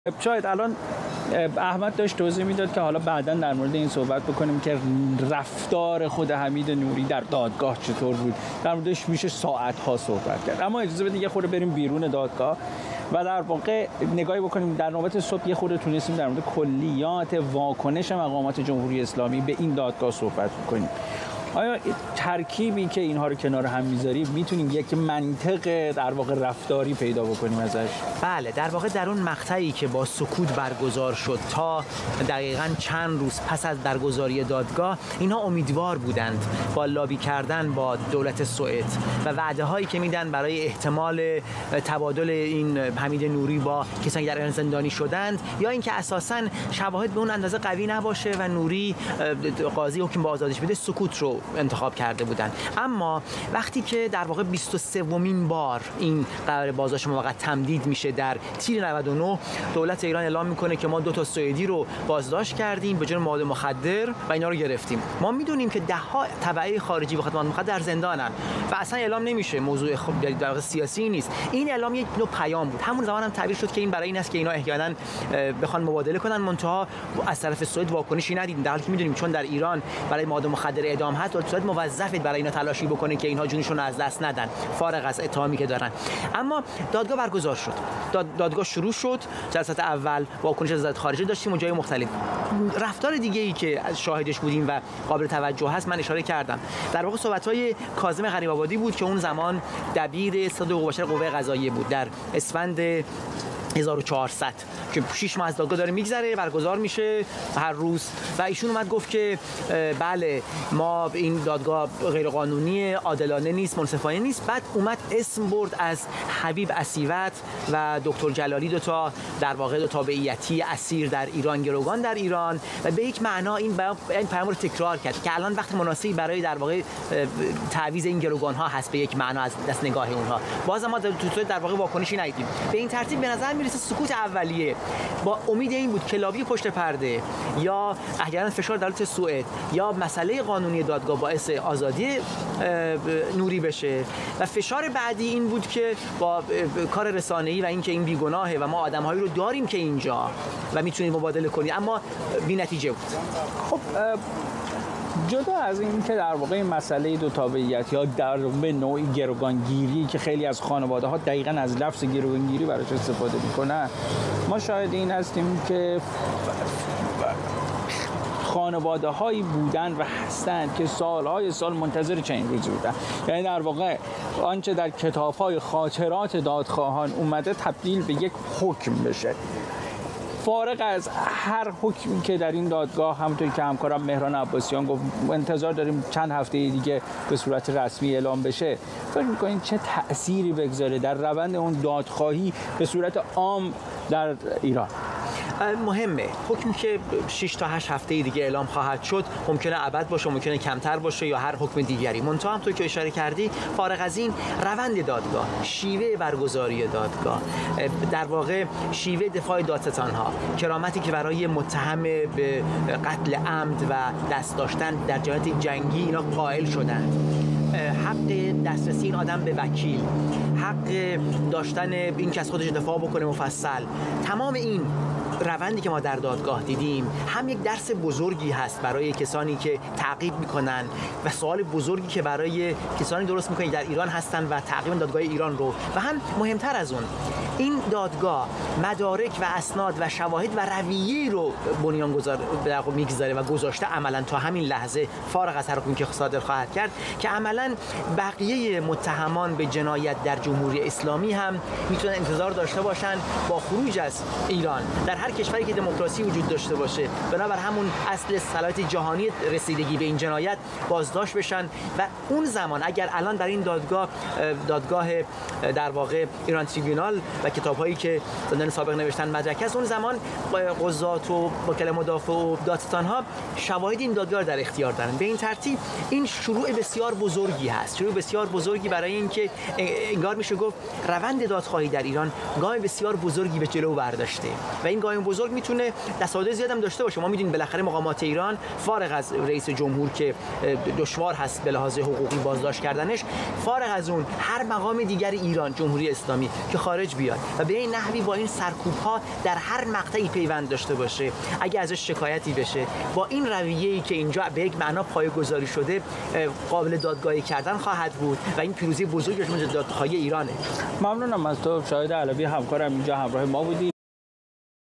شاید الان احمد داشت توضیح میداد که حالا بعداً در مورد این صحبت بکنیم که رفتار خود حمید نوری در دادگاه چطور بود. در موردش میشه ساعت‌ها صحبت کرد، اما اجازه بدید یه خورده بریم بیرون دادگاه و در واقع نگاهی بکنیم. در نوبت صبح یه خورده تونستیم در مورد کلیات واکنش مقامات جمهوری اسلامی به این دادگاه صحبت بکنیم. آیا ترکیبی که اینها رو کنار هم میذاریم میتونیم یک منطق در واقع رفتاری پیدا بکنیم ازش؟ بله، در واقع در اون مقطعی که با سکوت برگزار شد تا دقیقاً چند روز پس از برگزاری دادگاه، اینها امیدوار بودند با لابی کردن با دولت سوئد و وعده هایی که میدن برای احتمال تبادل این حمید نوری با کسانی که در ایران زندانی شدند، یا اینکه اساساً شواهد به اون اندازه قوی نباشه و نوری قاضی حکم به آزادیش بده، سکوت رو انتخاب کرده بودند. اما وقتی که در واقع 23مین بار این قرار بازداشت موقت تمدید میشه در تیر 99، دولت ایران اعلام میکنه که ما 2 سوئدی رو بازداشت کردیم به جرم مواد مخدر و اینا رو گرفتیم. ما میدونیم که ده‌ها تبعه خارجی به خاطر مواد مخدر در زندانن و اصلا اعلام نمیشه، موضوع در واقع سیاسی نیست. این اعلام یک نوع پیام بود. همون زمان هم تعبیر شد که این برای این است که اینا احیانا بخوان مبادله کنن، منتها از طرف سوئد واکنشی ندیدیم، در حالی که میدونیم چون در ایران برای مواد مخدر اعدام هست، سوئد موظفه برای اینا تلاشی بکنه که اینها جونشون رو از دست ندن، فارغ از اتهامی که دارن. اما دادگاه برگزار شد، دادگاه شروع شد. جلسات اول واکنش وزارت خارجه داشتیم و جای مختلف. رفتار دیگه ای که شاهدش بودیم و قابل توجه هست من اشاره کردم، در واقع صحبت‌های کاظم غریب‌آبادی بود که اون زمان دبیر ستاد حقوق بشر قوه قضاییه بود در اسفند 1400 که 6 ماه از دادگاه داره میگذره، برگزار میشه هر روز، و ایشون اومد گفت که بله ما این دادگاه غیر قانونیه، عادلانه نیست، منصفانه نیست. بعد اومد اسم برد از حبیب اسیوط و دکتر جلالی، دوتا در واقع دو تابعیتی اسیر در ایران، گروگان در ایران، و به یک معنا این پیام رو تکرار کرد که الان وقت مناسبی برای در واقع تعویض این گروگان ها هست به یک معنا از دست نگاه اونها. باز ما در واقع واکنشی ندیدیم. به این ترتیب به نظر میرسه سکوت اولیه با امید این بود که لابی پشت پرده یا احیانا فشار دولت سوئد یا مسئله قانونی دادگاه باعث آزادی نوری بشه، و فشار بعدی این بود که با کار رسانه‌ای و اینکه این بیگناهه و ما آدم‌هایی رو داریم که اینجا و میتونید مبادله کنید، اما بی‌نتیجه بود. خب جدا از این که در واقع این مسئله دو تابعیت یا در به نوعی گروگانگیری که خیلی از خانواده‌ها دقیقاً از لفظ گروگانگیری براش استفاده میکنن، ما شاهد این هستیم که خانواده هایی بودن و هستند که سالهای سال منتظر چنین روزی بودن. یعنی در واقع آنچه در کتاب‌های خاطرات دادخواهان اومده تبدیل به یک حکم بشه، فارغ از هر حکمی که در این دادگاه، همونطوری که همکارم مهران عباسیان گفت انتظار داریم چند هفته دیگه به صورت رسمی اعلام بشه. فکر می‌کنید چه تأثیری بگذاره در روند اون دادخواهی به صورت عام در ایران؟ مهمه. حکمی که 6 تا 8 هفته دیگه اعلام خواهد شد ممکنه ابد باشه، ممکنه کمتر باشه یا هر حکم دیگری. منتها همونطور که اشاره کردی، فارغ از این روند دادگاه، شیوه برگزاری دادگاه، در واقع شیوه دفاع دادستان‌ها، کرامتی که برای متهم به قتل عمد و دست داشتن در جنایت جنگی اینا قائل شدند، حق دسترسی این آدم به وکیل، حق داشتن این که از خودش دفاع بکنه مفصل، تمام این روندی که ما در دادگاه دیدیم هم یک درس بزرگی هست برای کسانی که تعقیب میکنن و سوال بزرگی که برای کسانی درست میکنن در ایران هستن و تعقیب دادگاه ایران رو، و هم مهمتر از اون این دادگاه مدارک و اسناد و شواهد و رویه رو بنیانگذار میگذاره و گذاشته عملا تا همین لحظه، فارغ از هر حکمی که صادر خواهد کرد، که عملا بقیه متهمان به جنایت در جمهوری اسلامی هم میتونن انتظار داشته باشن با خروج از ایران در هر کشوری که دموکراسی وجود داشته باشه، بنابر همون اصل صلاحیت جهانی رسیدگی به این جنایت بازداشت بشن. و اون زمان اگر الان در این دادگاه در واقع ایران تریبیونال و کتاب‌هایی که زندان سابق نوشتن مدرک است، اون زمان قضات و وکلای مدافع و دادستان‌ها شواهد این دادگاه در اختیار دارن. به این ترتیب این شروع بسیار بزرگی هست، شروع بسیار بزرگی برای اینکه انگار میشه گفت روند دادخواهی در ایران گام بسیار بزرگی به جلو برداشته و این گام بزرگ میتونه تصادف زیاد هم داشته باشه. ما میدونیم بالاخره مقامات ایران فارغ از رئیس جمهور که دشوار هست به لحاظ حقوقی بازداشت کردنش، فارغ از اون هر مقام دیگر ایران جمهوری اسلامی که خارج بیاد و به این نحوی با این سرکوب‌ها در هر مقطعی پیوند داشته باشه. اگه ازش شکایتی بشه، با این رویه‌ای که اینجا به یک معنا پایه‌گذاری شده قابل دادگاهی کردن خواهد بود و این پیروزی بزرگی که دادخواهی ایرانه. ممنونم از تو. شاهد علوی همکارم اینجا همراه ما بودی.